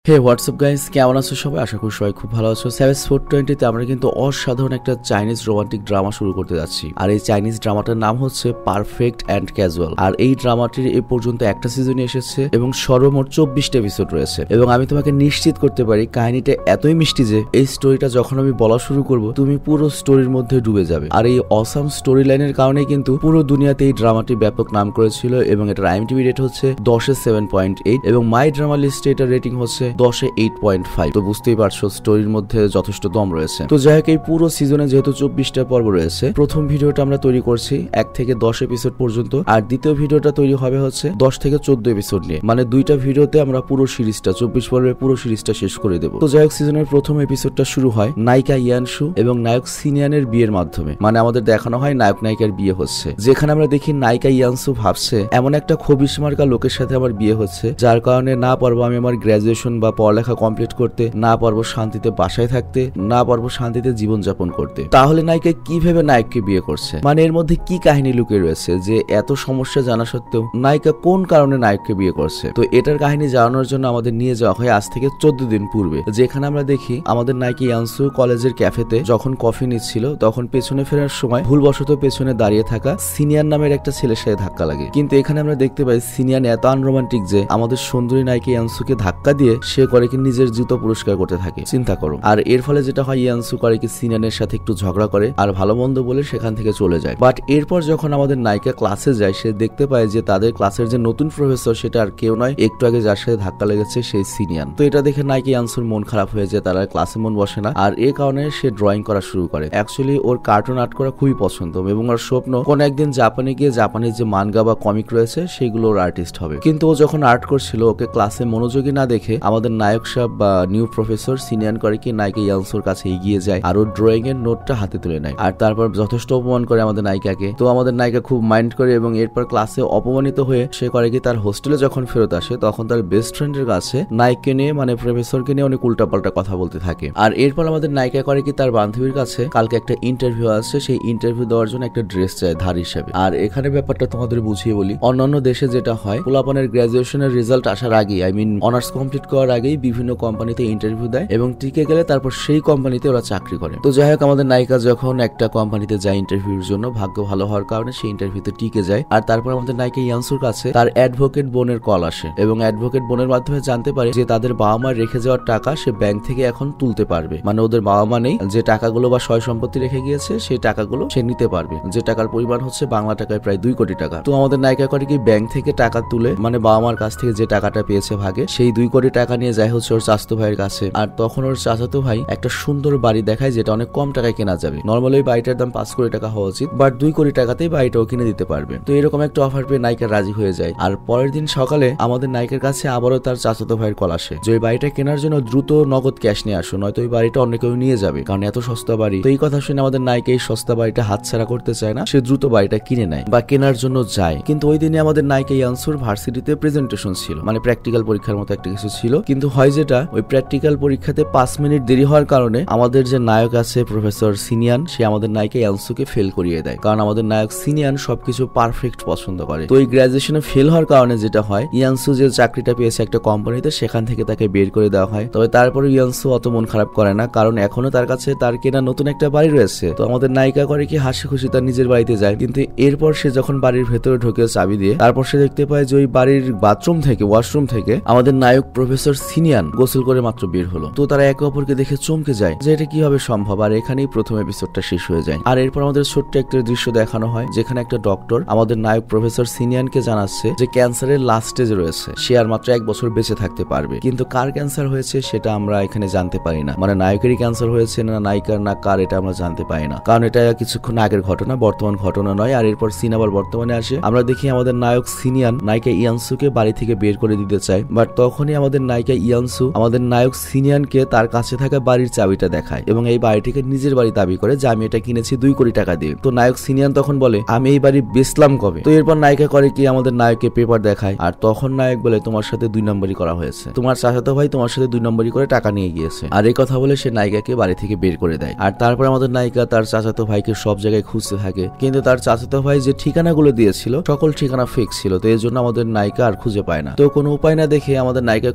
হে WhatsApp guys, কেমন আছো সবাই? আশা করি সবাই খুব ভালো আছো। সেভেন্স 420 তে আমরা কিন্তু অসাধারণ একটা চাইনিজ রোমান্টিক ড্রামা শুরু করতে যাচ্ছি। আর এই চাইনিজ ড্রামাটার নাম হচ্ছে পারফেক্ট অ্যান্ড ক্যাজুয়াল। আর এই ড্রামাটির এ পর্যন্ত একটা সিজনে এসেছে এবং সর্বমোট 24টা এপিসোড রয়েছে। এবং আমি তোমাকে নিশ্চিত করতে পারি কাহিনীটা এতই মিষ্টি যে এই স্টোরিটা যখন আমি বলা শুরু করব তুমি পুরো স্টোরির মধ্যে ডুবে যাবে। আর এই অসাম স্টোরি লাইনের কারণে কিন্তু পুরো দুনিয়াতে এই ড্রামাটি ব্যাপক নাম করেছিল এবং এটার IMDb রেট হচ্ছে 10-এ 7.8 এবং মাই ড্রামা লিস্টে এটার রেটিং হচ্ছে 10-এ 8.5। তো বুঝতেই পারছো স্টোরির মধ্যে যথেষ্ট দম রয়েছে। তো যাই হোক, এই পুরো সিজনে যেহেতু 24টা পর্ব রয়েছে, প্রথম ভিডিওটা আমরা তৈরি করছি 1 থেকে 10 এপিসোড পর্যন্ত, আর দ্বিতীয় ভিডিওটা তৈরি হবে হচ্ছে 10 থেকে 14 এপিসোড নিয়ে। মানে দুইটা ভিডিওতে আমরা পুরো সিরিজটা 24 পর্বের পুরো সিরিজটা শেষ করে দেবো। তো যাই হোক, সিজনের প্রথম এপিসোডটা শুরু হয় নায়িকা ইয়ানশু এবং নায়ক সিনিয়ানের বিয়ের মাধ্যমে। মানে আমাদের দেখানো হয় নায়ক নায়িকার বিয়ে হচ্ছে, যেখানে আমরা দেখি নায়িকা ইয়ানশু ভাবছে এমন একটা খবিশ মার্কা লোকের সাথে আমার বিয়ে হচ্ছে যার কারণে না পারবো আমি আমার গ্রাজুয়েশন বা পড়ালেখা কমপ্লিট করতে, না পারবো শান্তিতে বাসায় থাকতে, না পারবো শান্তিতে জীবনযাপন করতে। তাহলে নায়িকা কিভাবে নায়ককে বিয়ে করছে? মানে এর মধ্যে কি কাহিনী লুকিয়ে রয়েছে যে এত সমস্যা জানা সত্ত্বেও নায়িকা কোন কারণে নায়ককে বিয়ে করছে? তো এটার কাহিনী জানানোর জন্য আমাদের নিয়ে যাওয়া হয় আজ থেকে 14 দিন পূর্বে, যেখানে আমরা দেখি আমাদের নায়িকা ইয়ানসু কলেজের ক্যাফেতে যখন কফি নিচ্ছিল তখন পেছনে ফেরার সময় ভুলবশত পেছনে দাঁড়িয়ে থাকা সিনিয়র নামের একটা ছেলের সাথে ধাক্কা লাগে। কিন্তু এখানে আমরা দেখতে পাই সিনিয়র এত আনরোমান্টিক যে আমাদের সুন্দরী নায়িকা ইয়ানসুকে ধাক্কা দিয়ে সে করে কি নিজের জুতো পুরস্কার করতে থাকে। চিন্তা করো। আর এর ফলে যেটা হয়, ইয়ানসু করে কি সিনিয়রের সাথে একটু ঝগড়া করে আর ভালো মন্দ বলে সেখান থেকে চলে যায়। বাট এরপর যখন আমাদের নায়িকা ক্লাসে যায়, সে দেখতে পায় যে তাদের ক্লাসের যে নতুন প্রফেসর সেটা আর কেউ নয়, একটু আগে যার সাথে ধাক্কা লেগেছে সেই সিনিয়র। তো এটা দেখে নায়িকা ইয়ানসুর মন খারাপ হয়ে যায়, তার আর ক্লাসে মন বসে না। আর এই কারণে সে ড্রয়িং করা শুরু করে। অ্যাকচুয়ালি ওর কার্টুন আর্ট করা খুবই পছন্দ এবং ওর স্বপ্ন কোন একদিন জাপানে গিয়ে জাপানের যে মানগা বা কমিক রয়েছে সেগুলো ওর আর্টিস্ট হবে। কিন্তু ও যখন আর্ট করছিল ওকে ক্লাসে মনোযোগী না দেখে আমাদের নায়ক সাহেব বা নিউ প্রফেসর সিনিয়র করে কি নায়িকা ইয়ানসুর কাছে এগিয়ে যায় আর ওর ড্রয়িং এর নোটটা হাতে তুলে নেয় আর তারপর যথেষ্ট অপমান করে আমাদের নায়িকাকে। তো আমাদের নায়িকা খুব মাইন্ড করে এবং এরপর ক্লাসে অপমানিত হয়ে সে করে কি তার হোস্টেলে যখন ফেরত আসে তখন তার বেস্ট ফ্রেন্ডের কাছে নায়ককে নিয়ে মানে প্রফেসরকে নিয়ে অনেক উল্টাপাল্টা কথা বলতে থাকে। আর এরপর আমাদের নায়িকা করে কি তার বান্ধবীর কাছে কালকে একটা ইন্টারভিউ আসছে, সেই ইন্টারভিউ দেওয়ার জন্য একটা ড্রেস চায় ধার হিসেবে। আর এখানে ব্যাপারটা তোমাদের বুঝিয়ে বলি, অন্যান্য দেশে যেটা হয় পোলাপানের গ্রাজুয়েশনের রেজাল্ট আসার আগেই অনার্স কমপ্লিট করার আগেই বিভিন্ন কোম্পানিতে ইন্টারভিউ দেয় এবং টিকে গেলে তারপর সেই কোম্পানিতে ওরা চাকরি করে। তো যাই হোক, আমাদের নায়িকা যখন একটা কোম্পানিতে যায় ইন্টারভিউর জন্য, ভাগ্য ভালো হওয়ার কারণে সেই ইন্টারভিউতে টিকে যায়। আর তারপর আমাদের নায়িকা ইয়ানসুর কাছে তার অ্যাডভোকেট বোনের কল আসে এবং অ্যাডভোকেট বোনের মাধ্যমে জানতে পারে যে তাদের বাবা মা রেখে যাওয়ার টাকা সে ব্যাংক থেকে এখন তুলতে পারবে। মানে ওদের বাবা মা নেই, যে টাকাগুলো বা সয় সম্পত্তি রেখে গিয়েছে সেই টাকাগুলো সে নিতে পারবে, যে টাকার পরিমাণ হচ্ছে বাংলা টাকায় প্রায় 2 কোটি টাকা। তো আমাদের নায়িকা করে কি ব্যাংক থেকে টাকা তুলে মানে বাবা মার কাছ থেকে যে টাকাটা পেয়েছে ভাগে, সেই 2 কোটি টাকা নিয়ে যায় হচ্ছে ওর চাচাতো ভাইয়ের কাছে। আর তখন ওর চাচাতো ভাই একটা সুন্দর বাড়ি দেখায় যেটা অনেক কম টাকায় কেনা যাবে। নর্মালি ওই বাড়িটার দাম 5 কোটি টাকা হওয়া উচিত, বাট 2 কোটি টাকাতেই বাড়িটাও কিনে দিতে পারবে। তো এরকম একটা অফার পেয়ে নায়িকা রাজি হয়ে যায়। আর পরের দিন সকালে আমাদের নায়িকার কাছে আবারও তার চাচাতো ভাইয়ের কল আসে যে ওই বাড়িটা কেনার জন্য দ্রুত নগদ ক্যাশ নিয়ে আসো, নয়তো ওই বাড়িটা অন্য কেউ নিয়ে যাবে, কারণ এত সস্তা বাড়ি। তো এই কথা শুনে আমাদের নায়িকা এই সস্তা বাড়িটা হাতছাড়া করতে চায় না, সে দ্রুত বাড়িটা কিনে নেয় বা কেনার জন্য যায়। কিন্তু ওই দিনে আমাদের নায়িকা ইয়ানসুর ভার্সিটিতে প্রেজেন্টেশন ছিল, মানে প্র্যাকটিক্যাল পরীক্ষার মতো একটা কিছু ছিল। কিন্তু হয় যেটা, ওই প্র্যাকটিক্যাল পরীক্ষাতে 5 মিনিট দেরি হওয়ার কারণে আমাদের যে নায়ক আছে প্রফেসর সিনিয়ান, সে আমাদের নায়িকা ইয়ানসুকে ফেল করিয়ে দেয়, কারণ আমাদের নায়ক সিনিয়ান সবকিছু পারফেক্ট পছন্দ করে। তো এই গ্রাজুয়েশনে ফেল হওয়ার কারণে যেটা হয়, ইয়ানসু যে চাকরিটা পেয়েছে একটা কোম্পানিতে সেখান থেকে তাকে বের করে দেওয়া হয়। তবে তারপরে ইয়ানসু অত মন খারাপ করে না, কারণ এখনো তার কাছে তার কেনা নতুন একটা বাড়ি রয়েছে। তো আমাদের নায়িকা করে কি হাসি খুশি তার নিজের বাড়িতে যায়। কিন্তু এরপর সে যখন বাড়ির ভেতরে ঢোকে চাবি দিয়ে, তারপর সে দেখতে পায় যে ওই বাড়ির বাথরুম থেকে ওয়াশরুম থেকে আমাদের নায়ক প্রফেসর সিনিয়ান গোসল করে মাত্র বের হলো। তো তারা একে অপরকে দেখে চমকে যায় যে এটা কিভাবে সম্ভব। আর এখানেই প্রথম এপিসোডটা শেষ হয়ে যায়। আর এরপর আমাদের ছোট্ট একটা দৃশ্য দেখানো হয় যেখানে একটা ডক্টর আমাদের নায়ক প্রফেসর সিনিয়ানকে জানাচ্ছে যে ক্যান্সারের লাস্ট স্টেজে রয়েছে, সে আর মাত্র 1 বছর বেঁচে থাকতে পারবে। কিন্তু কার ক্যান্সার হয়েছে সেটা আমরা এখানে জানতে পারি না, মানে নায়কেরই ক্যান্সার হয়েছে না নায়িকার না কার, এটা আমরা জানতে পারি না, কারণ এটা কিছুক্ষণ আগের ঘটনা, বর্তমান ঘটনা নয়। আর এরপর সিন আবার বর্তমানে আসে। আমরা দেখি আমাদের নায়ক সিনিয়ান নায়িকা ইয়ানসুকে বাড়ি থেকে বের করে দিতে চায়, বাট তখনই আমাদের নায়িকা ইয়ানসু আমাদের নায়ক সিনিয়ানকে তার কাছে থাকা বাড়ির চাবিটা দেখায় এবং এই বাড়িটিকে নিজের বাড়ি দাবি করে যে আমি এটা কিনেছি 2 কোটি টাকা দিয়ে। তো নায়ক সিনিয়ান তখন বলে আমি এই বাড়ি বেচলাম কবে? তো এরপর নায়িকা করে কি আমাদের নায়ককে পেপার দেখায় আর তখন নায়ক বলে তোমার সাথে 2 নম্বরই করা হয়েছে, তোমার চাচাতো ভাই তোমার সাথে 2 নম্বরই করে টাকা নিয়ে গিয়েছে। আর এই কথা বলে সে নায়িকাকে বাড়ি থেকে বের করে দেয়। আর তারপর আমাদের নায়িকা তার চাচাতো ভাইকে সব জায়গায় খুঁজতে থাকে, কিন্তু তার চাচাতো ভাই যে ঠিকানাগুলো দিয়েছিল সকল ঠিকানা ফেক ছিল। তো এর জন্য আমাদের নায়িকা আর খুঁজে পায় না। তো কোনো উপায় না দেখে আমাদের নায়িকা করে কি আবার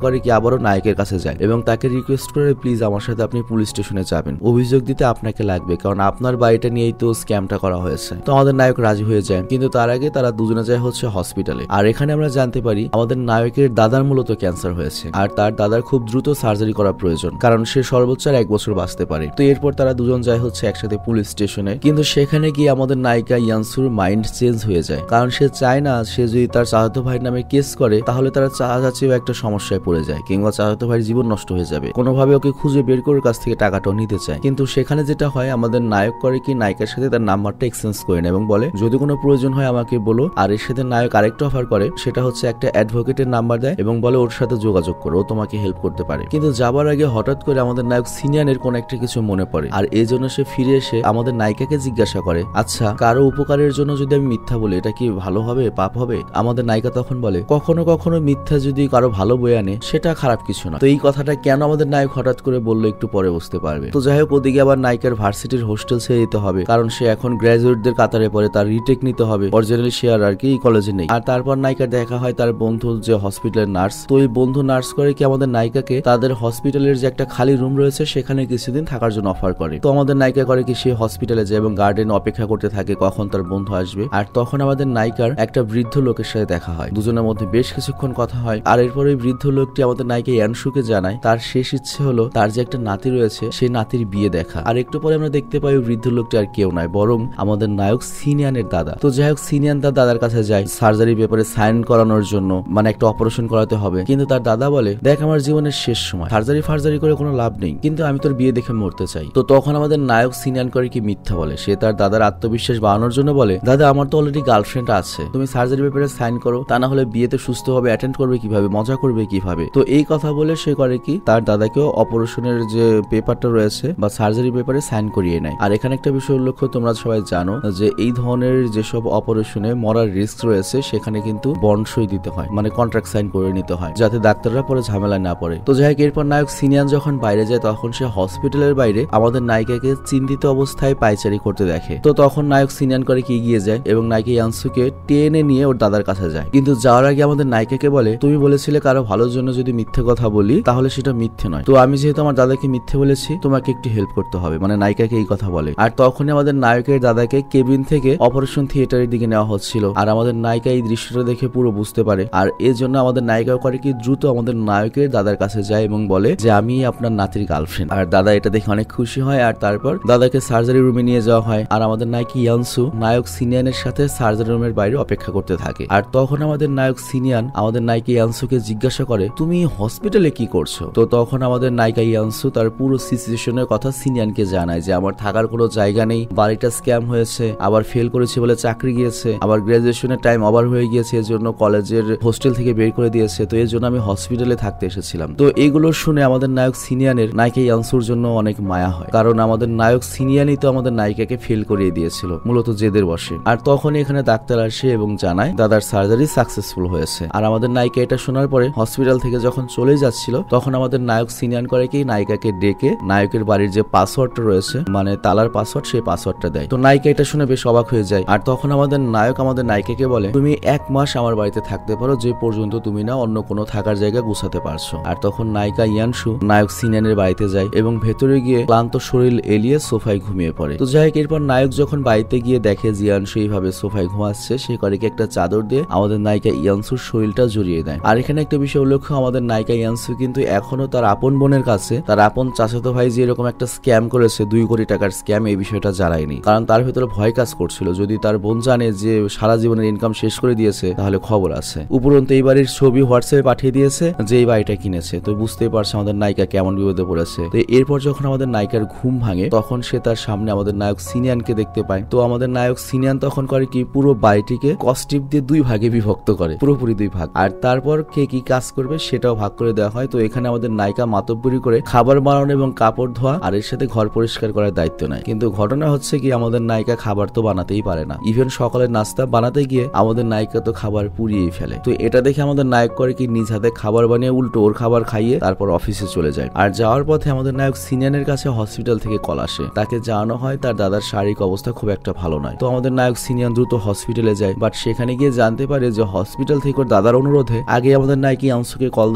আবারও নায়কের কাছে যায় এবং তাকে রিকোয়েস্ট করে প্লিজ আমার সাথে আপনি পুলিশ স্টেশনে যাবেন, অভিযোগ দিতে আপনাকে লাগবে, কারণ আপনার বাড়িটা নিয়েই তো স্ক্যামটা করা হয়েছে। তো আমাদের নায়ক রাজি হয়ে যায়, কিন্তু তার আগে তারা দুজনে যায় হচ্ছে হসপিটালে। আর এখানে আমরা জানতে পারি আমাদের নায়কের দাদার মূলত ক্যান্সার হয়েছে আর তার দাদার খুব দ্রুত সার্জারি করা প্রয়োজন, কারণ সে সর্বোচ্চ 1 বছর বাঁচতে পারে। তো এরপর তারা দুজন যায় হচ্ছে একসাথে পুলিশ স্টেশনে, কিন্তু সেখানে গিয়ে আমাদের নায়িকা ইয়ানসুর মাইন্ড চেঞ্জ হয়ে যায়, কারণ সে চায় না সে যদি তার চাচাতো ভাইয়ের নামে কেস করে তাহলে তারা চাচাচিও একটা সমস্যায় পড়ে যায়, কিংবা চাচাতো ভাইয়ের জীবন নষ্ট হয়ে যাবে। কোনোভাবে ওকে খুঁজে বের করে কাছ থেকে টাকাটাও নিতে চায়। কিন্তু সেখানে যেটা হয়, আমাদের নায়ক করে কি নায়িকার সাথে তার নাম্বারটা এক্সচেঞ্জ করে নেয় এবং বলে যদি কোনো প্রয়োজন হয় আমাকে বলো। আর এর সাথে নায়ক আরেকটা অফার করে, সেটা হচ্ছে একটা অ্যাডভোকেটের নাম্বার দেয় এবং বলে ওর সাথে যোগাযোগ করো, ও তোমাকে হেল্প করতে পারে। কিন্তু যাবার আগে হঠাৎ করে আমাদের নায়ক সিনিয়নের কোন একটা কিছু মনে পড়ে, আর এই জন্য সে ফিরে এসে আমাদের নায়িকাকে জিজ্ঞাসা করে, আচ্ছা কারো উপকারের জন্য যদি আমি মিথ্যা বলি এটা কি ভালো হবে, পাপ হবে? আমাদের নায়িকা তখন বলে কখনো কখনো মিথ্যা যদি কারো ভালো বয়ে আনে সেটা খারাপ কিছু না। তো এই কথাটা কেন আমাদের নায়ক হঠাৎ করে বললো একটু পরে বুঝতে পারবে। তো যাই হোক, ওদিকে আবার নায়িকার ভার্সিটির হোস্টেল ছেড়ে দিতে হবে, কারণ সে এখন গ্রাজুয়েটদের কাতারে পড়ে, তার রিটেক নিতে হবে। অরিজিনালি সে আর কি কলেজে নেই। আর তারপর নায়িকার দেখা হয় তার বন্ধু যে হসপিটালের নার্স। তো এই বন্ধু নার্স করে কি আমাদের নায়িকাকে তাদের হসপিটালের যে একটা খালি রুম রয়েছে সেখানে কিছুদিন থাকার জন্য অফার করে। তো আমাদের নায়িকা করে কি সে হসপিটালে যায় এবং গার্ডেন অপেক্ষা করতে থাকে কখন তার বন্ধু আসবে। আর তখন আমাদের নায়িকার একটা বৃদ্ধ লোকের সাথে দেখা হয়, দুজনের মধ্যে বেশ কিছুক্ষণ কথা হয়। আর এরপর ওই বৃদ্ধ লোকটি আমাদের নায়িকা ইয়ানসুকে জানায় তার শেষ ইচ্ছে হলো তার যে একটা নাতি রয়েছে সেই নাতির বিয়ে দেখা। আর একটু পরে আমরা দেখতে পাই ওই বৃদ্ধ লোকটি আর কেউ নয়, বরং আমাদের নায়ক সিনিয়ানের দাদা। তো যাই হোক, সিনিয়ান তার দাদার কাছে যায় সার্জারি পেপারে সাইন করানোর জন্য, মানে একটা অপারেশন করাতে হবে। কিন্তু তার দাদা বলে দেখ আমার জীবনের শেষ সময়, সার্জারি করে কোনো লাভ নেই, কিন্তু আমি তোর বিয়ে দেখে মরতে চাই। তো তখন আমাদের নায়ক সিনিয়ান করে কি মিথ্যা বলে, সে তার দাদার আত্মবিশ্বাস বাড়ানোর জন্য বলে দাদা আমার তো অলরেডি গার্লফ্রেন্ড আছে, তুমি সার্জারি পেপারে সাইন করো, তা না হলে বিয়েতে সুস্থভাবে অ্যাটেন্ড করবে কিভাবে, মজা করবে কিভাবে। তো এই কথা বলে সে করে কি তার দাদাকেও অপারেশনের যে পেপারটা রয়েছে বা সার্জারি পেপারে সাইন করিয়ে নেয়। আর এখানে একটা বিষয় উল্লেখ, তোমরা সবাই জানো যে এই ধরনের যেসব অপারেশনে মরার রিস্ক রয়েছে সেখানে কিন্তু বন্ড সই দিতে হয়, মানে কন্ট্রাক্ট সাইন করে নিতে হয় যাতে ডাক্তাররা পরে ঝামেলা না পড়ে। তো যাই হোক, এরপর নায়ক সিনিয়ান যখন বাইরে যায় তখন সে হসপিটালের বাইরে আমাদের নায়িকাকে চিন্তিত অবস্থায় পায়চারি করতে দেখে। তো তখন নায়ক সিনিয়ান করে কি এগিয়ে যায় এবং নায়িকা ইয়ানসুকে টেনে নিয়ে ওর দাদার কাছে যায়। কিন্তু যাওয়ার আগে আমাদের নায়িকাকে বলে তুমি বলেছিলে কারো ভালোর জন্য যদি মিথ্যে কথা বলি তাহলে সেটা মিথ্যে নয়, তো আমি যেহেতু আমার দাদাকে মিথ্যে বলেছি তোমাকে একটু হেল্প করতে হবে, মানে নায়িকাকে এই কথা বলে। আর তখনই আমাদের নায়কের দাদাকে কেবিন থেকে অপারেশন থিয়েটারের দিকে নেওয়া হচ্ছিল। আর আমাদের নায়িকা এই দৃশ্যটা দেখে পুরো বুঝতে পারে, আর এর জন্য আমাদের নায়িকা করে কি দ্রুত আমাদের নায়কের দাদার কাছে যায় এবং বলে যে আমি আপনার নাতির গার্লফ্রেন্ড। আর দাদা এটা দেখে অনেক খুশি হয়। আর তারপর দাদাকে সার্জারি রুমে নিয়ে যাওয়া হয়। আর আমাদের নায়িকা ইয়ানসু নায়ক সিনিয়ানের সাথে সার্জারি রুমের বাইরে অপেক্ষা করতে থাকে। আর তখন আমাদের নায়ক সিনিয়ান আমাদের নায়িকা ইয়ানসুকে জিজ্ঞাসা করে তুমি হসপিটালে কি করছো। তো তখন আমাদের নায়িকা ইয়ানসু তার পুরো সিচুয়েশনের কথা সিনিয়ানকে জানায় যে আমার থাকার কোনো জায়গা নেই, বাড়িটা স্ক্যাম হয়েছে, আবার ফেল করেছে বলে চাকরি গিয়েছে, আবার গ্রাজুয়েশনের টাইম ওভার হয়ে গিয়েছে, এর জন্য কলেজের হোস্টেল থেকে বের করে দিয়েছে, তো এর জন্য আমি হসপিটালে থাকতে এসেছিলাম। তো এইগুলো শুনে আমাদের নায়ক সিনিয়ানের নায়িকা ইয়ানসুর জন্য অনেক মায়া হয়, কারণ আমাদের নায়ক সিনিয়ানই তো আমাদের নায়িকাকে ফেল করিয়ে দিয়েছিল মূলত জেদের বসে। আর তখন এখানে ডাক্তার আসে এবং জানায় দাদার সার্জারি সাকসেসফুল হয়েছে। আর আমাদের নায়িকা এটা শোনার পরে হসপিটাল থেকে যখন চলে যাচ্ছিল তখন আমাদের নায়ক সিনিয়ান করে কি নায়িকাকে ডেকে নায়কের বাড়ির যে পাসওয়ার্ডটা রয়েছে, মানে তালার পাসওয়ার্ড, সেই পাসওয়ার্ডটা দেয়। তো নায়িকা এটা শুনে বেশ অবাক হয়ে যায়। আর তখন আমাদের নায়ক আমাদের নায়িকাকে বলে তুমি 1 মাস আমার বাড়িতে থাকতে পারো, যে পর্যন্ত তুমি না অন্য কোনো থাকার জায়গা গুছাতে পারছো। আর তখন নায়িকা ইয়ানসু নায়ক সিনিয়ানের বাড়িতে যায় এবং ভেতরে গিয়ে ক্লান্ত শরীর এলিয়ে সোফায় ঘুমিয়ে পড়ে। তো যাই হোক, এরপর নায়ক যখন বাড়িতে গিয়ে দেখে জিয়ানসু এইভাবে সোফায় ঘুমাচ্ছে, সে করে কি একটা চাদর দিয়ে আমাদের নায়িকা ইয়ানসুর শরীরটা জড়িয়ে দেয়। আর এখানে একটা বিষয় উল্লেখ, আমাদের নায়িকা ইয়ানসু কিন্তু এখনো তার আপন বোনের কাছে তার আপন চাচাতো ভাই যে এরকম একটা স্ক্যাম করেছে 2 কোটি টাকার স্ক্যাম, এই বিষয়টা জানায়নি, কারণ তার ভিতরে ভয় কাজ করছিল যদি তার বোন জানে যে সারা জীবনের ইনকাম শেষ করে দিয়েছে তাহলে খবর আছে। উপরন্তু এই বাড়ির ছবি হোয়াটসঅ্যাপে পাঠিয়ে দিয়েছে যে এই বাড়িটা কিনেছে। তো বুঝতেই পারছে আমাদের নায়িকা কেমন বিপদে পড়েছে। তো এরপর যখন আমাদের নায়িকার ঘুম ভাঙে তখন সে তার সামনে আমাদের নায়ক সিনিয়ানকে দেখতে পায়। তো আমাদের নায়ক সিনিয়ান তখন করে কি পুরো বাড়িটিকে কস্টিপ দিয়ে 2 ভাগে বিভক্ত করে, পুরোপুরি 2 ভাগ। আর তারপর কে কি কাজ করবে সেটাও ভাগ করে দেওয়া হয়। তো এখানে আমাদের নায়িকা মাতব্বরি করে খাবার বানানো এবং কাপড় ধোয়া আর এর সাথে ঘর পরিষ্কার করার দায়িত্ব নেয়। কিন্তু ঘটনা হচ্ছে কি আমাদের নায়িকা খাবার তো বানাতেই পারে না, ইভেন সকালের নাস্তা বানাতে গিয়ে আমাদের নায়িকা তো খাবার পুড়িয়েই ফেলে। তো এটা দেখে আমাদের নায়ক করে কি নিজ হাতে খাবার বানিয়ে উল্টো ওর খাবার খাইয়ে তারপর অফিসে চলে যায়। আর যাওয়ার পথে আমাদের নায়ক সিনিয়ানের কাছে হসপিটাল থেকে কল আসে, তাকে জানানো হয় তার দাদার শারীরিক অবস্থা খুব একটা ভালো নয়। তো আমাদের নায়ক সিনিয়ান দ্রুত হসপিটালে যায়, বাট সেখানে গিয়ে জানতে পারে যে হসপিটাল থেকে ওর দাদার অনুরোধে আগে আমাদের নায়িকা ইয়ানসুকে কল দেওয়া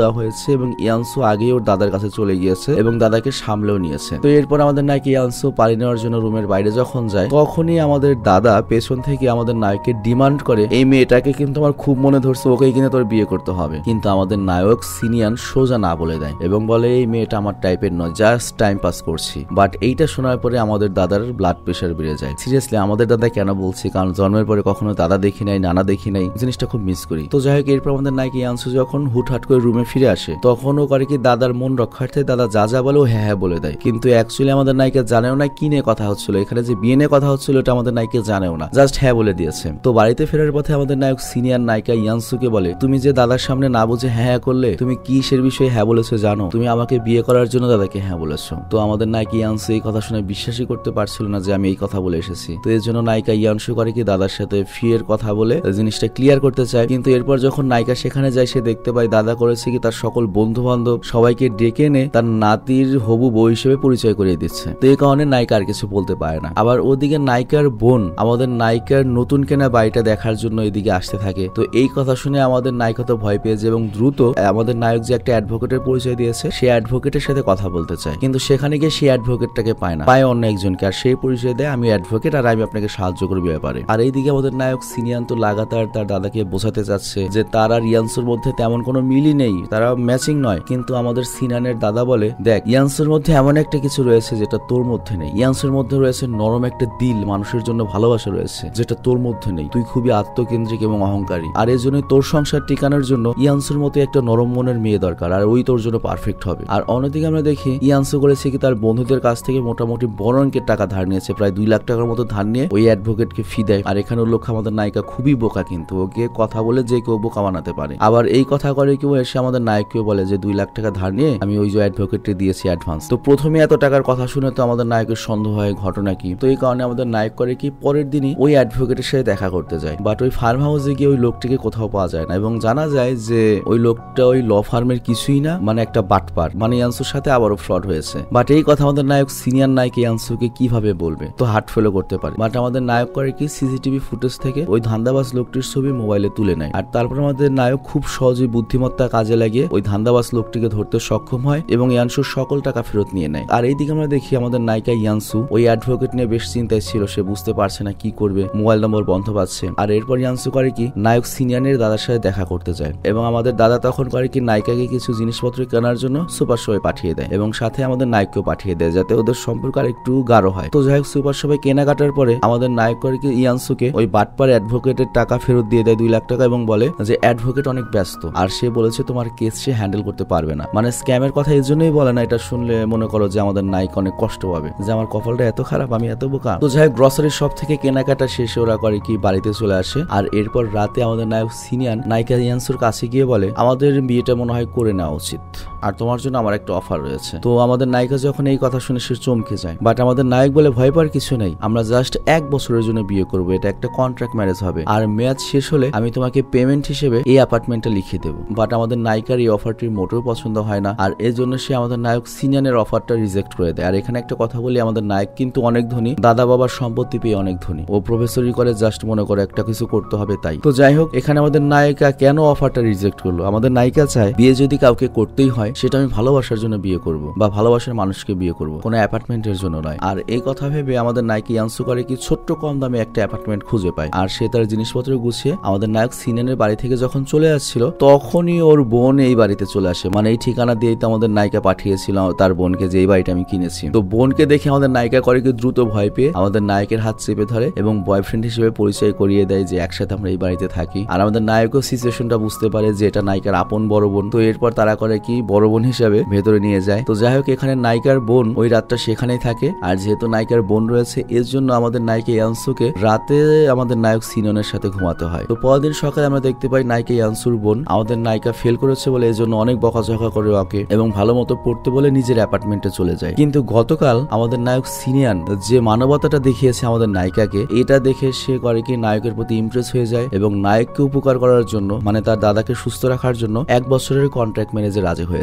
দেওয়া হয়েছে এবং ইয়ানসু আগেই ওর দাদার কাছে চলে গিয়েছে এবং দাদাকে সামলেও নিয়েছে। তো এরপর আমাদের নায়িকা ইয়ানসু পানি নেওয়ার জন্য রুমের বাইরে যখন যায় তখনই আমাদের দাদা পেছন থেকে আমাদের নায়ককে ডিমান্ড করে, এই মেয়েটাকে কিন্তু আমার খুব মনে ধরছে, ওকে কিনে তোর বিয়ে করতে হবে। কিন্তু আমাদের নায়ক সিনিয়ান সোজা না বলে দেয় এবং বলে এই মেয়েটা আমার টাইপের নয়, জাস্ট টাইম পাস করছি। বাট এইটা শোনার পরে আমাদের দাদার ব্লাড প্রেশার বেড়ে যায়। সিরিয়াসলি আমাদের দাদা কেন বলছি, কারণ জন্মের পরে কখনো দাদা দেখি নাই, নানা দেখি নাই, জিনিসটা খুব মিস করি। তো যাই হোক, এরপর আমাদের নায়িকা ইয়ানসু যখন হুটহাট করে রুমে ফিরে আসে তখন ও করে কি দাদার মন রক্ষার্থে দাদা যা যা বলে ও হ্যাঁ হ্যাঁ বলে দেয়। কিন্তু অ্যাকচুয়ালি আমাদের নায়িকা জানেও না কি নিয়ে কথা হচ্ছিল, এখানে যে বিয়ে নিয়ে কথা হচ্ছিল এটা আমাদের নায়িকা জানেও না, জাস্ট হ্যাঁ বলে দিয়েছে। তো বাড়িতে ফেরার পথে আমাদের নায়ক সিনিয়র নায়িকা ইয়ানসুকে বলে, তুমি যে দাদার সামনে না বুঝে হ্যাঁ হ্যাঁ করলে, তুমি কিসের বিষয়ে হ্যাঁ বলেছো জানো? তুমি আমাকে বিয়ে করার জন্য দাদাকে হ্যাঁ বলেছো। তো আমাদের নায়িকা ইয়ানসু এই কথা শুনে বিশ্বাসই করতে পারছিল না যে আমি এই কথা বলে এসেছি। তো এর জন্য নায়িকা ইয়ানসু করে কি দাদার সাথে ফিয়ের কথা বলে জিনিসটা ক্লিয়ার করতে চায়। কিন্তু এরপর যখন নায়িকা সেখানে যায় সে দেখতে পায় দাদা করেছে কি তার সকল বন্ধু বান্ধব সবাইকে ডেকে এনে তার নাতির হবু বউ হিসেবে পরিচয় করিয়ে দিচ্ছে। তো এই কারণে নায়িকা আর কিছু বলতে পারে না। আবার ওদিকে নায়িকার বোন আমাদের নায়িকার নতুন কেনা বাড়িটা দেখার জন্য এদিকে আসতে থাকে। তো এই কথা শুনে আমাদের নায়িকা তো ভয় পেয়েছে এবং দ্রুত আমাদের নায়ক যে একটা অ্যাডভোকেটের পরিচয় দিয়েছে সেই অ্যাডভোকেটের সাথে কথা বলতে চায়। কিন্তু সেখানে গিয়ে সেই অ্যাডভোকেটটাকে পায় না, পায় অন্য একজনকে, আর সেই পরিচয় দেয় আমি অ্যাডভোকেট আর আমি আপনাকে সাহায্য করবো ব্যাপারে। আর এইদিকে আমাদের নায়ক সিনিয়ান তো লাগাতার তার দাদাকে বোঝাতে চাচ্ছে যে তার আর ইয়ানসুর মধ্যে তেমন কোনো মিলই নেই, তারা ম্যাচিং নয়। কিন্তু আমাদের সিনিয়ানের দাদা বলে, দেখ ইয়ানসুর মধ্যে এমন একটা কিছু রয়েছে যেটা তোর মধ্যে নেই, ইয়ানসুর মধ্যে রয়েছে নরম একটা দিল, মানুষের জন্য ভালোবাসা রয়েছে যেটা তোর মধ্যে নেই, তুই খুবই আত্মকেন্দ্রিক এবং অহংকারী, আর এই জন্যই তোর সংসার টিকানোর জন্য ইয়ানসুর মতো একটা নরম মনের মেয়ে দরকার, আর ওই তোর জন্য পারফেক্ট হবে। আর অন্যদিকে আমরা দেখি ইয়ানসু করেছে কি তার বন্ধুদের কাছ থেকে মোটামুটি বড় অঙ্কের টাকা ধার নিয়েছে, প্রায় 2 লাখ টাকার মতো ধার নিয়ে ওই অ্যাডভোকেটকে ফি দেয়। আর এখানে লোক আমাদের নায়িকা খুবই বোকা, কিন্তু ওকে কথা বলে যে কেউ বোকা বানাতে পারে। আবার এই কথা করে কেউ এসে আমাদের নায়ককেও বলে যে 2 লাখ টাকা ধার নিয়ে আমি ওই যে অ্যাডভোকেটকে দিয়েছি অ্যাডভান্স। তো প্রথমে এত টাকার কথা শুনে তো আমাদের নায়কের সন্দেহ হয় ঘটনা কি। তো এই কারণে আমাদের নায়ক করে কি পরের দিনই ওই অ্যাডভোকেটের সাথে দেখা করতে যায়। বাট ওই ফার্ম হাউসে গিয়ে ওই লোকটিকে কোথাও পাওয়া যায় না এবং জানা যায় যে ওই লোকটা ওই ল ফার্মের কিছুই না, মানে একটা বাটপার, মানে ইয়ানসুর সাথে আবারও ফ্রড হয়েছে। বাট এই কথা আমাদের নায়ক সিনিয়র নায়ক ইয়ানসুকে কিভাবে বলবে, তো হার্ট ফেলও করতে পারে। বাট আমাদের নায়ক করে কি সিসিটিভি ফুটেজ থেকে ওই ধান্দাবাজ লোকটির ছবি মোবাইলে তুলে নেয়। আর তারপর আমাদের নায়ক খুব সহজে বুদ্ধিমত্তা কাজে লাগিয়ে ওই ধান্দাবাজ লোকটিকে ধরতে সক্ষম হয় এবং ইয়ানসুর সকল টাকা ফেরত নিয়ে নেয়। আর এইদিকে আমরা দেখি আমাদের নায়িকা ইয়ানসু ওই অ্যাডভোকেট নিয়ে বেশ চিন্তায় ছিল, সে বুঝতে পারছে না কি করবে, মোবাইল নম্বর বন্ধ পাচ্ছে। আর এরপর ইয়ানসু করে কি নায়ক সিনিয়রের দাদার সাথে দেখা করতে যায় এবং আমাদের দাদা তখন করে কি নায়িকাকে কিছু জিনিসপত্র কেনার জন্য সুপার শপে পাঠিয়ে দেয় এবং সাথে আমাদের নায়ককেও পাঠিয়ে দেয় যাতে ওদের সম্পর্ক আর একটু গাঢ় হয়। তো যাই হোক, সুপার শপে কেনাকাটার পরে আমাদের নায়ক করে কি ইয়ানসুকে ওই বাটপার অ্যাডভোকেটের টাকা ফেরত দিয়ে দেয় 2 লাখ টাকা এবং বলে যে অ্যাডভোকেট অনেক ব্যস্ত আর সে বলেছে তোমার কেস সে হ্যান্ডেল করতে পারবে না। মানে স্ক্যামের কথা এই জন্যই বলে না, এটা শুনলে মনে করো যে আমাদের নায়ক অনেক কষ্ট পাবে যে আমার কপালটা এত খারাপ, আমি এত বোকা। তো যাই হোক, গ্রসারি শপ থেকে কেনাকাটা শেষে ওরা করে কি বাড়িতে চলে আসে। আর এরপর রাতে আমাদের নায়ক সিনিয়ান নায়িকা ইয়ানসুর কাছে গিয়ে বলে আমাদের বিয়েটা মনে হয় করে নেওয়া উচিত, আর তোমার জন্য আমার একটা অফার রয়েছে। তো আমাদের নায়িকা যখন এই কথা শুনে সে চমকে যায়। বাট আমাদের নায়ক বলে ভয় পাওয়ার কিছু নেই, আমরা জাস্ট 1 বছরের জন্য বিয়ে করবো, এটা একটা কন্ট্রাক্ট ম্যারেজ হবে, আর মেয়াদ শেষ হলে আমি তোমাকে পেমেন্ট হিসেবে এই অ্যাপার্টমেন্টটা লিখে দেবো। বাট আমাদের নায়িকার এই অফারটি মোটেও পছন্দ হয় না, আর এর জন্য সে আমাদের নায়ক সিনিয়নের অফারটা রিজেক্ট করে দেয়। আর এখানে একটা কথা বলি, আমাদের নায়ক কিন্তু অনেক ধনী, দাদা বাবার সম্পত্তি পেয়ে অনেক ধনী, ও প্রফেসরি করে জাস্ট মনে করে একটা কিছু করতে হবে তাই। তো যাই হোক, এখানে আমাদের নায়িকা কেন অফারটা রিজেক্ট করলো, আমাদের নায়িকা চায় বিয়ে যদি কাউকে করতেই হয় সেটা আমি ভালোবাসার জন্য বিয়ে করব বা ভালোবাসার মানুষকে বিয়ে করব, কোনো অ্যাপার্টমেন্টের জন্য নয়। আর এই কথা ভেবে আমাদের নায়িকা ইয়ানসু করে কি ছোট্ট কম দামে একটা অ্যাপার্টমেন্ট খুঁজে পায়। আর সে তার জিনিসপত্র গুছিয়ে আমাদের নায়ক সিনিয়নের বাড়ি থেকে যখন চলে আসছিল তখনই ওর বোন এই বাড়িতে চলে আসে, মানে এই ঠিকানা দিয়েই তো আমাদের নায়িকা পাঠিয়েছিল তার বোনকে যে এই বাড়িটা আমি কিনেছি। তো বোনকে দেখে আমাদের নায়িকা করে কি দ্রুত ভয় পেয়ে আমাদের নায়কের হাত চেপে ধরে এবং বয়ফ্রেন্ড হিসেবে পরিচয় করিয়ে দেয় যে একসাথে আমরা এই বাড়িতে থাকি। আর আমাদের নায়কও সিচুয়েশনটা বুঝতে পারে যে এটা নায়িকার আপন বড় বোন। তো এরপর তারা করে কি বড় বোন হিসেবে ভেতরে নিয়ে যায়। তো যাই হোক, এখানে নায়িকার বোন ওই রাতটা সেখানেই থাকে। আর যেহেতু নায়িকার বোন রয়েছে এর জন্য আমাদের নায়িকা ইয়ানসুকে রাতে আমাদের নায়ক সিনিয়নের সাথে ঘুমাতে হয়। তো পরের দিন সকালে আমরা দেখতে পাই নায়িকা ইয়ানসুর বোন আমাদের নায়িকা ফেল করেছে বলে এর জন্য অনেক বকাঝকা করে ওকে এবং ভালো মতো পড়তে বলে নিজের অ্যাপার্টমেন্টে চলে যায়। কিন্তু গতকাল আমাদের নায়ক সিনিয়ন যে মানবতাটা দেখিয়েছে আমাদের নায়িকাকে, এটা দেখে সে করে কি নায়কের প্রতি ইমপ্রেস হয়ে যায় এবং নায়ককে উপকার করার জন্য, মানে তার দাদাকে সুস্থ রাখার জন্য 1 বছরের কন্ট্রাক্ট ম্যারেজে রাজি হয়ে যায়।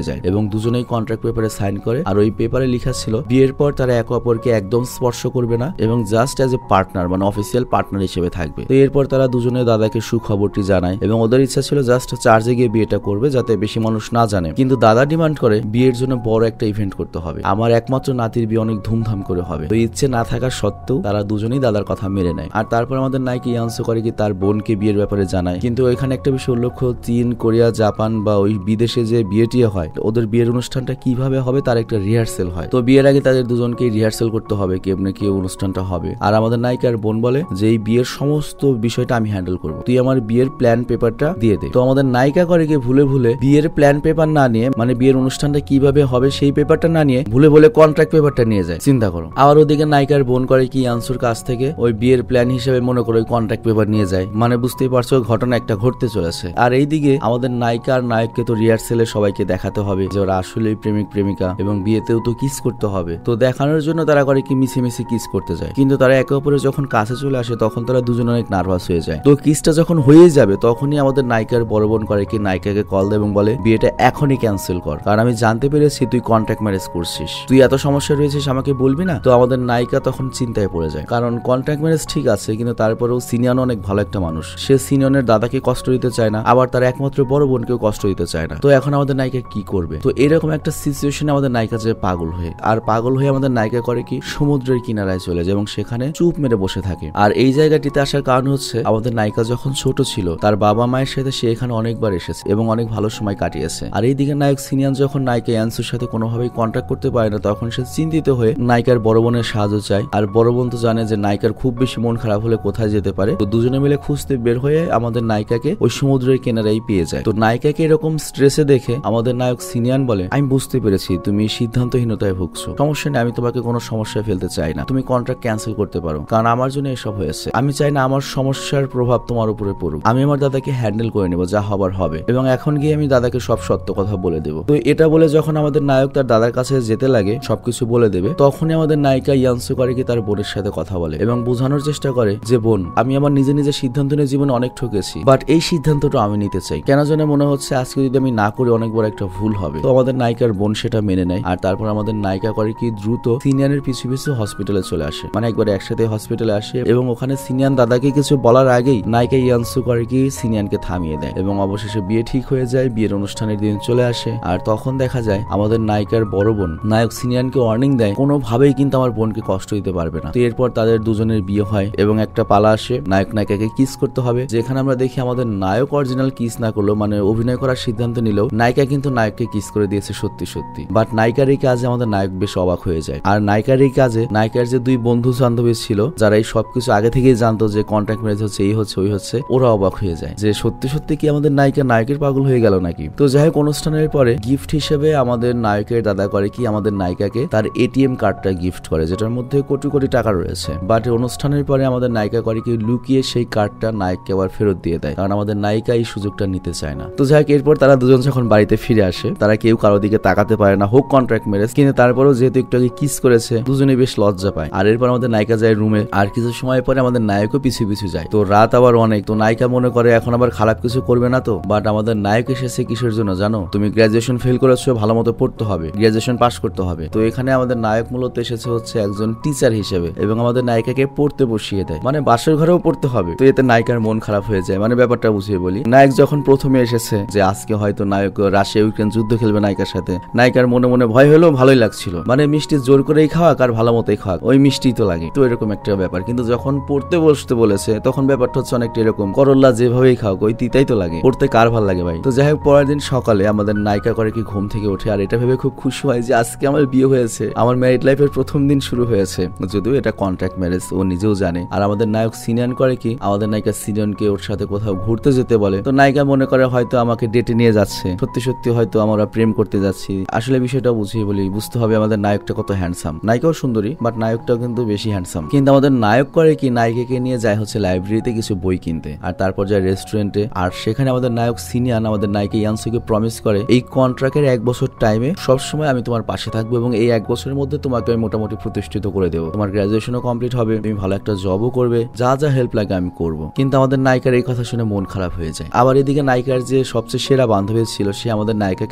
যায় এবং দুজনেই কন্ট্রাক্ট পেপারে সাইন করে। আর ওই পেপারে লেখা ছিল বিয়ের পর তারা একে অপরকে একদম স্পর্শ করবে না এবং জাস্ট অ্যাজ এ পার্টনার মানে অফিসিয়াল পার্টনার হিসেবে থাকবে। তো এরপর তারা দুজনে দাদাকে সুখবরটি জানায় এবং ওদের ইচ্ছা ছিল জাস্ট চার্চে গিয়ে বিয়েটা করবে যাতে বেশি মানুষ না জানে, কিন্তু দাদা ডিমান্ড করে বিয়ের জন্য বড় একটা ইভেন্ট করতে হবে, আমার একমাত্র নাতির বিয়ে অনেক ধুমধাম করে হবে। তো ইচ্ছে না থাকার সত্ত্বেও তারা দুজনেই দাদার কথা মেনে নেয়। আর তারপর আমাদের নায়িকা ইয়ানসু করে কি তার বোনকে বিয়ের ব্যাপারে জানায়। কিন্তু এখানে একটা বিষয় উল্লেখ্য, চীন, কোরিয়া, জাপান বা ওই বিদেশে যে বিয়েটি হয় ওদের বিয়ের অনুষ্ঠানটা কিভাবে হবে তার একটা রিহার্সেল হয়। তো বিয়ের আগে তাদের দুজনকে রিহার্সেল করতে হবে কেমনে কি অনুষ্ঠানটা হবে। আর আমাদের নায়িকার বোন বলে যে এই বিয়ের সমস্ত বিষয়টা আমি হ্যান্ডেল করবো, তুই আমার বিয়ের প্ল্যান পেপারটা দিয়ে দে। তো আমাদের নায়িকা করে কি ভুলে ভুলে বিয়ের প্ল্যান পেপার না নিয়ে মানে বিয়ের অনুষ্ঠানটা কিভাবে হবে সেই পেপারটা না নিয়ে ভুলে ভুলে কন্ট্রাক্ট পেপারটা নিয়ে যায়। চিন্তা করো। আবার ওদিকে নায়িকার বোন করে কি ইয়ানসুর কাছ থেকে ওই বিয়ের প্ল্যান হিসেবে মনে করে ওই কন্ট্রাক্ট পেপার নিয়ে যায়। মানে বুঝতেই পারছো ঘটনা একটা ঘটতে চলেছে। আর এইদিকে আমাদের নায়িকা আর নায়ককে তো রিহার্সেলে সবাইকে দেখাতে হবে যে ওরা আসলেই প্রেমিক প্রেমিকা এবং বিয়েতেও তো কিস করতে হবে। তো দেখানোর জন্য তারা করে কি মিছে মিছে কিস করতে যায়, কিন্তু তারা একে অপরের যখন কাছে চলে আসে তখন তারা দুজন অনেক নার্ভাস হয়ে যায়। তো কিসটা যখন হয়ে যাবে তখনই আমাদের নায়িকার বড় বোন করে কি নায়িকাকে কল দেয় এবং বলে বিয়েটা এখনই ক্যান্সেল কর, কারণ আমি জানতে পেরেছি তুই কন্ট্রাক্ট ম্যারেজ করছিস, তুই এত সমস্যা রয়েছিস আমাকে বলবি না। তো আমাদের নায়িকা তখন চিন্তায় পড়ে যায়, কারণ কন্ট্রাক্ট ম্যারেজ ঠিক আছে কিন্তু তারপরেও সিনিয়ন অনেক ভালো একটা মানুষ, সে সিনিয়নের দাদাকে কষ্ট দিতে চায় না, আবার তার একমাত্র বড় বোনকেও কষ্ট দিতে চায় না। তো এখন আমাদের নায়িকা কি করবে? তো এরকম একটা সিচুয়েশনে আমাদের নায়িকা যে পাগল হয়ে আমাদের নায়িকা করে কি সমুদ্রের কিনারায় চলে যায় এবং সেখানে চুপ মেরে বসে থাকে। আর এই জায়গাটিতে আসার কারণ হচ্ছে আমাদের নায়িকা যখন ছোট ছিল তার বাবা মায়ের সাথে সে এখানে অনেকবার এসেছে এবং অনেক ভালো সময় কাটিয়েছে। আর এইদিকে নায়ক সিনিয়ন যখন নায়িকা ইয়ানসুর সাথে কোনোভাবেই কন্ট্যাক্ট করতে পারে না তখন সে চিন্তিত হয়ে নায়িকার বড় বোনের সাহায্য চায়। আর বড় বোন তো জানে যে নায়িকার খুব বেশি মন খারাপ হলে কোথায় যেতে পারে। তো দুজনে মিলে খুঁজতে বের হয়ে আমাদের নায়িকাকে ওই সমুদ্রের কিনারায় পেয়ে যায়। তো নায়িকাকে এরকম স্ট্রেসে দেখে আমাদের নায়ক সিনিয়ন বলে আমি বুঝতে পেরেছি তুমি সিদ্ধান্তহীনতায় ভুগছো, সমস্যা নেই, আমি তোমাকে কোনো সমস্যায় ফেলতে চাই না, তুমি কন্ট্রাক্ট ক্যান্সেল করতে পারো, কারণ আমার জন্য এসব হয়েছে, আমি চাই না আমার সমস্যার প্রভাব তোমার উপরে পড়ুক, আমি আমার দাদাকে হ্যান্ডেল করে নেবো, যা হবার হবে, এবং এখন গিয়ে আমি দাদাকে সব সত্য কথা বলে দেবো। তো এটা বলে যখন আমাদের নায়ক তার দাদার কাছে যেতে লাগে সবকিছু বলে দেবে তখনই আমাদের নায়িকা ইয়ানসু করে কি তার বোনের সাথে কথা বলে এবং বোঝানোর চেষ্টা করে যে বোন আমি আমার নিজে নিজে সিদ্ধান্ত নিয়ে জীবনে অনেক ঠকেছি, বাট এই সিদ্ধান্তটা আমি নিতে চাই, কেন যেন মনে হচ্ছে আজকে যদি আমি না করি অনেক বড় একটা ভুল হবে। তো আমাদের নায়িকার বোন সেটা মেনে নেয়। আর তারপর আমাদের নায়িকা করে কি দ্রুত সিনিয়নের পিছু পিছু হসপিটালে চলে আসে, মানে একবার একসাথে হসপিটালে আসে এবং ওখানে সিনিয়ন দাদাকে কিছু বলার আগেই নায়িকা ইয়ানসু করে কি সিনিয়নকে থামিয়ে দেয় এবং অবশেষে বিয়ে ঠিক হয়ে যায়। বিয়ের অনুষ্ঠানের দিন চলে আসে আর তখন দেখা যায় আমাদের নায়িকার বড় বোন নায়ক সিনিয়নকে ওয়ার্নিং দেয় কোনোভাবেই কিন্তু আমার বোনকে কষ্ট দিতে পারবে না। তো এরপর তাদের দুজনের বিয়ে হয় এবং একটা পালা আসে নায়ক নায়িকাকে কিস করতে হবে, যেখানে আমরা দেখি আমাদের নায়ক অরিজিনাল কিস না করলেও মানে অভিনয় করার সিদ্ধান্ত নিলেও নায়িকা কিন্তু নায়ককে কিস করে দিয়েছে সত্যি সত্যি। বাট নায়িকার এই কাজে আমাদের নায়ক বেশ অবাক হয়ে যায়। আর নায়িকার এই কাজে নায়িকার যে দুই বন্ধু বান্ধবী ছিল যারা এই সবকিছু আগে থেকেই জানতো যে কন্ট্রাক্ট ম্যারেজ হচ্ছে এই হচ্ছে ওই হচ্ছে, ওরা অবাক হয়ে যায় যে সত্যি সত্যি কি আমাদের নায়িকা নায়কের পাগল হয়ে গেল নাকি। তো যাই হোক অনুষ্ঠানের পরে গিফট হিসেবে আমাদের নায়কের দাদা করে কি আমাদের নায়িকাকে তার এটিএম কার্ডটা গিফট করে যেটার মধ্যে কোটি কোটি টাকা রয়েছে। বাট অনুষ্ঠানের পরে আমাদের নায়িকা করে কি লুকিয়ে সেই কার্ডটা নায়ককে আবার ফেরত দিয়ে দেয়, কারণ আমাদের নায়িকা এই সুযোগটা নিতে চায় না। তো যাই হোক এরপর তারা দুজন যখন বাড়িতে ফিরে আসে তারা কেউ কারো দিকে তাকাতে পারে না, হোক কন্ট্রাক্ট ম্যারেজ, কিন্তু তারপরেও যেহেতু একটু আগে কিস করেছে দুজনে বেশ লজ্জা পায়। আর এরপর আমাদের নায়িকা যায় রুমে আর কিছু সময় পরে আমাদের নায়কও পিছু পিছু যায়। তো রাত আবার অনেক, তো নায়িকা মনে করে এখন আবার খারাপ কিছু করবে না তো। বাট আমাদের নায়ক এসেছে কিসের জন্য জানো? তুমি গ্রাজুয়েশন ফেল করেছো, ভালো মতো পড়তে হবে, গ্রাজুয়েশন পাস করতে হবে। তো এখানে আমাদের নায়ক মূলত এসেছে হচ্ছে একজন টিচার হিসেবে এবং আমাদের নায়িকাকে পড়তে বসিয়ে দেয়, মানে বাসর ঘরেও পড়তে হবে। তো এতে নায়িকার মন খারাপ হয়ে যায়। মানে ব্যাপারটা বুঝিয়ে বলি, নায়ক যখন প্রথমে এসেছে যে আজকে হয়তো নায়ক রাশিয়া ইউক্রেন যুদ্ধ খেলবে নায়িকার সাথে, নায়িকার মনে মনে ভয় হলেও ভালোই লাগছিল, মানে মিষ্টি জোর করেই খাওয়াক আর ভালো মতোই খাওয়াক, ওই মিষ্টি তো লাগে। তো এরকম একটা ব্যাপার। কিন্তু যখন পড়তে বসতে বলেছে তখন ব্যাপারটা হচ্ছে অনেকটা এরকম, করল্লা যেভাবেই খাও ওই তিতাই তো লাগে, পড়তে কার ভাল লাগে ভাই। তো যাই হোক পরের দিন সকালে আমাদের নায়িকা করে কি ঘুম থেকে ওঠে আর এটা ভেবে খুব খুশি হয় যে আজকে আমার বিয়ে হয়েছে, আমার ম্যারিড লাইফের প্রথম দিন শুরু হয়েছে, যদিও এটা কন্ট্রাক্ট ম্যারেজ ও নিজেও জানে। আর আমাদের নায়ক সিনিয়ন করে কি আমাদের নায়িকা সিনিয়নকে ওর সাথে কোথাও ঘুরতে যেতে বলে। তো নায়িকা মনে করে হয়তো আমাকে ডেটে নিয়ে যাচ্ছে, সত্যি সত্যি হয়তো আমরা প্রেম করতে যাচ্ছি। আসলে বিষয়টা বুঝিয়ে বলি, বুঝতে হবে আমাদের নায়কটা কত হ্যান্ডসাম, নায়িকাও সুন্দরী বাট নায়কটাও কিন্তু বেশি হ্যান্ডসাম। কিন্তু আমাদের নায়ক করে কি নায়িকাকে নিয়ে যায় হচ্ছে লাইব্রেরিতে কিছু বই কিনতে আর তারপর যায় রেস্টুরেন্টে। আর সেখানে আমাদের নায়ক সিনিয়ন আমাদের নায়িকা ইয়ানসুকে প্রমিস করে এই কন্ট্রাক্টের 1 বছর টাইমে সবসময় আমি তোমার পাশে থাকবো এবং এই 1 বছরের মধ্যে তোমাকে আমি মোটামুটি প্রতিষ্ঠিত করে দেবো, তোমার গ্রাজুয়েশনও কমপ্লিট হবে, তুমি ভালো একটা জবও করবে, যা যা হেল্প লাগে আমি করবো। কিন্তু আমাদের নায়িকার এই কথা শুনে মন খারাপ হয়ে যায়। আবার এদিকে নায়িকার যে সবচেয়ে সেরা বান্ধবী ছিল সে আমাদের নায়িকাকে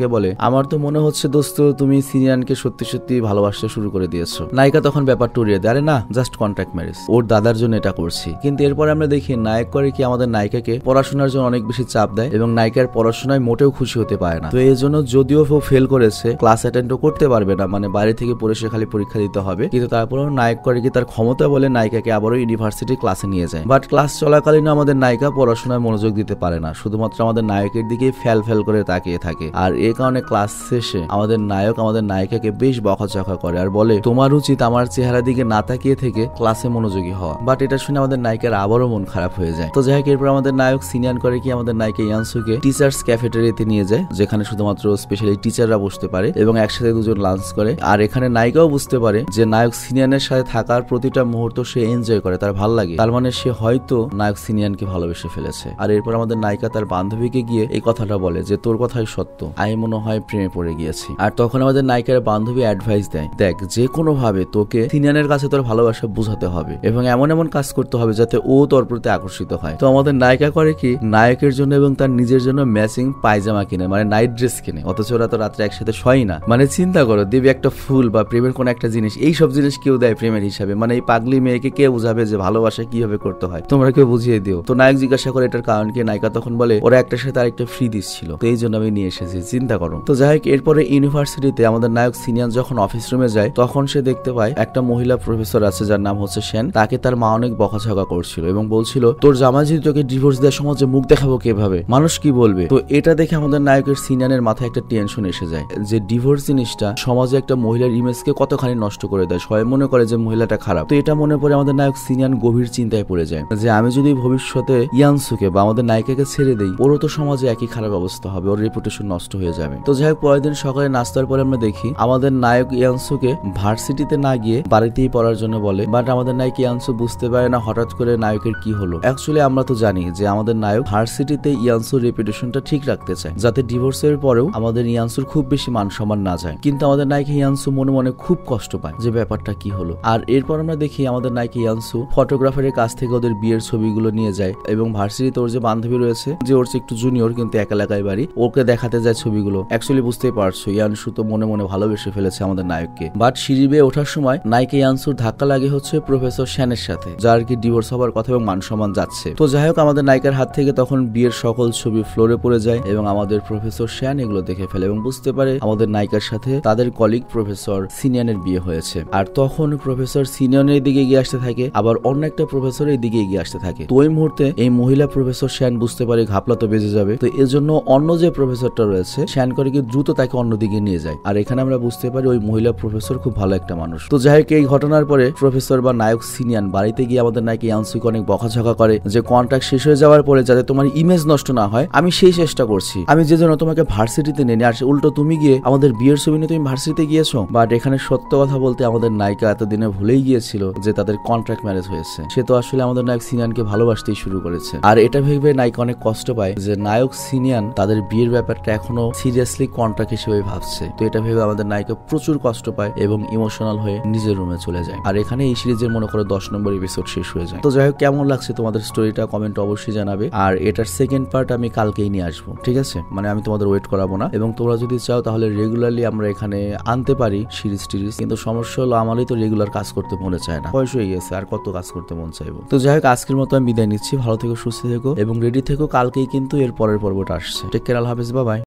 নায়িকাকে বলে, আমার তো মনে হচ্ছে দোস্ত তুমি সিনিয়ানকে সত্যি সত্যি ভালোবাসতে শুরু করে দিয়েছো। নায়িকা তখন ব্যাপারটা উড়িয়ে দেয়, আরে না, জাস্ট কন্ট্রাক্ট ম্যারেজ, ওর দাদার জন্য এটা করছি। কিন্তু এরপরে আমরা দেখি নায়ক করে কি আমাদের নায়িকাকে পড়াশোনার জন্য অনেক বেশি চাপ দেয় এবং নায়িকার পড়াশোনায় মোটেও খুশি হতে পারে না। তো এই জন্য যদিও ও ফেল করেছে, ক্লাস অ্যাটেন্ডও করতে পারবে না, মানে বাইরে থেকে পড়ে সে খালি পরীক্ষা দিতে হবে, কিন্তু তারপরেও নায়ক করে কি তার ক্ষমতা বলে নায়িকাকে আবারও ইউনিভার্সিটি ক্লাসে নিয়ে যায়। বাট ক্লাস চলাকালীন আমাদের নায়িকা পড়াশোনায় মনোযোগ দিতে পারে না, শুধুমাত্র আমাদের নায়কের দিকে ফ্যাল ফ্যাল করে তাকিয়ে থাকে। আর এই কারণে ক্লাস শেষে আমাদের নায়ক আমাদের নায়িকাকে বেশ বকাঝকা করে আর বলে, তোমার উচিত আমার চেহারা দিকে না তাকিয়ে থেকে ক্লাসে মনোযোগী হওয়া। বাট এটা শুনে আমাদের নায়িকার আবারও মন খারাপ হয়ে যায়। তো যাই হোক, এরপর আমাদের নায়ক সিনিয়র করে কি আমাদের নায়িকা ইয়ানসুকে টিচার্স ক্যাফেটেরিয়াতে নিয়ে যায়, যেখানে শুধুমাত্র স্পেশালি টিচাররা বসতে পারে এবং একসাথে দুজন লাঞ্চ করে। আর এখানে নায়িকাও বুঝতে পারে যে নায়ক সিনিয়নের সাথে থাকার প্রতিটা মুহূর্ত সে এনজয় করে, তার ভালো লাগে, তার মানে সে হয়তো নায়ক সিনিয়রকে ভালোবেসে ফেলেছে। আর এরপর আমাদের নায়িকা তার বান্ধবীকে গিয়ে এই কথাটা বলে যে তোর কথাই সত্য, আমি মনে হয় প্রেমে পড়ে গিয়েছি। আর তখন আমাদের নায়িকার বান্ধবী অ্যাডভাইস দেয়, দেখ যে কোনো ভাবে তোকে সিনিয়নের কাছে তোর ভালোবাসা বোঝাতে হবে এবং এমন এমন কাজ করতে হবে যাতে ও তোর প্রতি আকর্ষিত হয়। তো আমাদের নায়িকা করে কি নায়কের জন্য এবং তার নিজের জন্য ম্যাচিং পায়জামা কিনে, মানে নাইট ড্রেস কিনে, অথচ ওরা তো রাত্রে একসাথে শোয় না। মানে চিন্তা করো, দেবে একটা ফুল বা প্রেমের কোন একটা জিনিস, এই সব জিনিস কেউ দেয় প্রেমের হিসাবে? মানে এই পাগলি মেয়েকে কে বুঝাবে যে ভালোবাসা কিভাবে করতে হয়? তোমরা কেউ বুঝিয়ে দিও। তো নায়ক জিজ্ঞাসা করে এটার কারণ কি? নায়িকা তখন বলে, ওরা একটার সাথে আরেকটা ফ্রি দিচ্ছিল, তো এই জন্য আমি নিয়ে এসেছি। চিন্তা করো। তো যাই হোক, এরপরে ইউনিভার্সিটিতে আমাদের নায়ক সিনিয়র যখন অফিস রুমে যায় তখন সে দেখতে পায় একটা মহিলা প্রফেসর আছে যার নাম হচ্ছে সেন। তাকে তার মা অনেক বকাঝকা করছিল এবং বলছিল, তোর জামাই যদি তোকে ডিভোর্স দেওয়ার সমাজে মুখ দেখাবো কিভাবে, মানুষ কি বলবে? তো এটা দেখে আমাদের নায়কের সিনিয়রের মাথায় একটা টেনশন এসে যায় যে ডিভোর্স জিনিসটা সমাজে একটা মহিলার ইমেজকে কতখানি নষ্ট করে দেয়, সবাই মনে করে যে মহিলাটা খারাপ। তো এটা মনে পড়ে আমাদের নায়ক সিনিয়র গভীর চিন্তায় পড়ে যায় যে আমি যদি ভবিষ্যতে ইয়ানসুকে বা আমাদের নায়িকাকে ছেড়ে দেই, ওরও তো সমাজে একই খারাপ অবস্থা হবে, ওর রেপুটেশন নষ্ট হয়ে যাবে। তো যাই হোক, পরের দিন সকালে নাস্তার পরে আমরা দেখি আমাদের নায়ক ইয়ানসুকে ভার্সিটিতে না গিয়ে বাড়িতেই পড়ার জন্য বলে। বাট আমাদের নায়ক ইয়ানসু বুঝতে পারে না হঠাৎ করে নায়কের কি হলো। অ্যাকচুয়ালি আমরা তো জানি যে আমাদের নায়ক ভার্সিটিতে ইয়ানসুর রেপুটেশনটা ঠিক রাখতে চায়, যাতে ডিভোর্সের পরেও আমাদের ইয়ানসুর খুব বেশি মান সম্মান না যায়। কিন্তু আমাদের নায়ক ইয়ানসু মনে মনে খুব কষ্ট পায় যে ব্যাপারটা কি হলো। আর এরপর আমরা দেখি আমাদের নায়ক ইয়ানসু ফটোগ্রাফারের কাছ থেকে ওদের বিয়ের ছবিগুলো নিয়ে যায় এবং ভার্সিটিতে ওর যে বান্ধবী রয়েছে, যে ওর একটু জুনিয়র কিন্তু এক এলাকায় বাড়ি, ওকে দেখাতে যায় ছবিগুলো। অ্যাকচুয়ালি বুঝতেই পারছো ইয়ানসু তো মনে মনে ভালোবেসে ফেলেছে আমাদের নায়ককে। বাট সিঁড়ি বেয়ে ওঠার সময় নায়িকা ইয়ানসুর ধাক্কা লাগে হচ্ছে প্রফেসর শ্যানের সাথে, যার কি ডিভোর্স হবার কথা এবং মান সম্মান যাচ্ছে। তো যাই হোক, আমাদের নায়িকার হাত থেকে তখন বিয়ের সকল ছবি ফ্লোরে পড়ে যায় এবং আমাদের প্রফেসর শ্যান এগুলো দেখে ফেলে এবং বুঝতে পারে আমাদের নায়িকার সাথে তাদের কলিগ প্রফেসর সিনিয়নের বিয়ে হয়েছে। আর তখন প্রফেসর সিনিয়নের দিকে এগিয়ে আসতে থাকে, আবার অন্য একটা প্রফেসর এই দিকে এগিয়ে আসতে থাকে। তো ওই মুহূর্তে এই মহিলা প্রফেসর শ্যান বুঝতে পারে ঘাপলা তো বেজে যাবে। তো এর জন্য অন্য যে প্রফেসরটা রয়েছে শ্যান করে কি দ্রুত তাকে অন্যদিকে নিয়ে যায়। আর এখানে আমরা বুঝতে পারি ওই মহিলা প্রফেসর খুব ভালো একটা মানুষ। তো যাই হোক, এই ঘটনার পরে প্রফেসর বা নায়ক সিনিয়র বাড়িতে গিয়ে আমাদের নায়ক ইয়ানসুকে অনেক বকাঝকা করে যে কন্ট্রাক্ট শেষ হয়ে যাওয়ার পরে যাতে তোমার ইমেজ নষ্ট না হয় আমি সেই চেষ্টা করছি, আমি যে জন্য তোমাকে ভার্সিটিতে নেই, আর উল্টো তুমি গিয়ে আমাদের বিয়ের ছবি নিয়ে তুমি ভার্সিটিতে গিয়েছো। বাট এখানে সত্য কথা বলতে আমাদের নায়িকা এতদিনে ভুলেই গিয়েছিল যে তাদের কন্ট্রাক্ট ম্যারেজ হয়েছে। সে তো আসলে আমাদের নায়ক সিনিয়রকে ভালোবাসতেই শুরু করেছে। আর এটা ভেবে নায়িকা অনেক কষ্ট পায় যে নায়ক সিনিয়র তাদের বিয়ের ব্যাপারটা এখনো সিরিয়াসলি কন্ট্রাক্ট হিসেবে ভাবছে। তো এটা ভেবে আমাদের নায়িকা প্রচুর কষ্ট পায় এবং ইমোশনাল হয়ে নিজের রুমে চলে যায়। আর এখানে এই সিরিজের মনে করে 10 নম্বর এপিসোড শেষ হয়ে যায়। তো যাই হোক, কেমন লাগছে তোমাদের স্টোরিটা কমেন্ট অবশ্যই জানাবে। আর এটার সেকেন্ড পার্ট আমি কালকেই নিয়ে আসবো, ঠিক আছে? মানে আমি তোমাদের ওয়েট করাবো না, এবং তোমরা যদি চাও তাহলে রেগুলারলি আমরা এখানে আনতে পারি সিরিজ টিরিজ। কিন্তু সমস্যা হলো আমারই তো রেগুলার কাজ করতে মনে চায় না, বয়স হয়ে গেছে, আর কত কাজ করতে মন চাইবো। তো যাই হোক, আজকের মতো আমি বিদায় নিচ্ছি। ভালো থেকো, সুস্থ থেকো এবং রেডি থেকো, কালকেই কিন্তু এর পরের পর্বটা আসছে। টেক কেয়ার, আল্লাহ হাফেজ, বাই বাই।